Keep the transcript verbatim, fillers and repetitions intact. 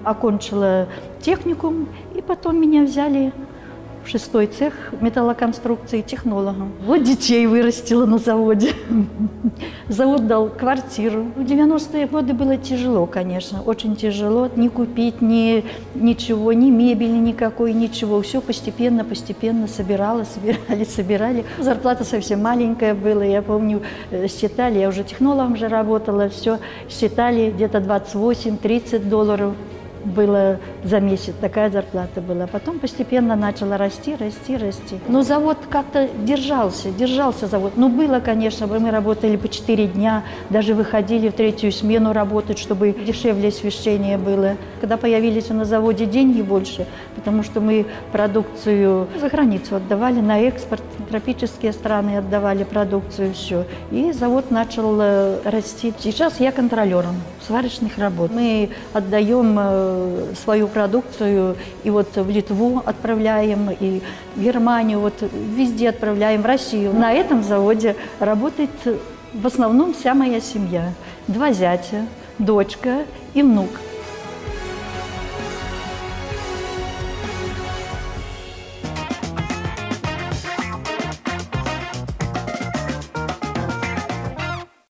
окончила техникум, и потом меня взяли в шестой цех металлоконструкции технологом. Вот детей вырастила на заводе. Завод дал квартиру. В девяностые годы было тяжело, конечно, очень тяжело. Не купить ни, ничего, ни мебели никакой, ничего. Все постепенно, постепенно собирала, собирали, собирали. Зарплата совсем маленькая была, я помню, считали, я уже технологом же работала, все считали где-то двадцать восемь — тридцать долларов. Было за месяц, такая зарплата была. Потом постепенно начала расти, расти, расти. Но завод как-то держался, держался завод. Ну, было, конечно, мы работали по четыре дня, даже выходили в третью смену работать, чтобы дешевле освещение было. Когда появились на заводе деньги больше, потому что мы продукцию за границу отдавали, на экспорт, тропические страны отдавали продукцию, все. И завод начал расти. Сейчас я контролером сварочных работ. Мы отдаем свою продукцию и вот в Литву отправляем, и в Германию, вот везде отправляем, в Россию. На этом заводе работает в основном вся моя семья. Два зятя, дочка и внук.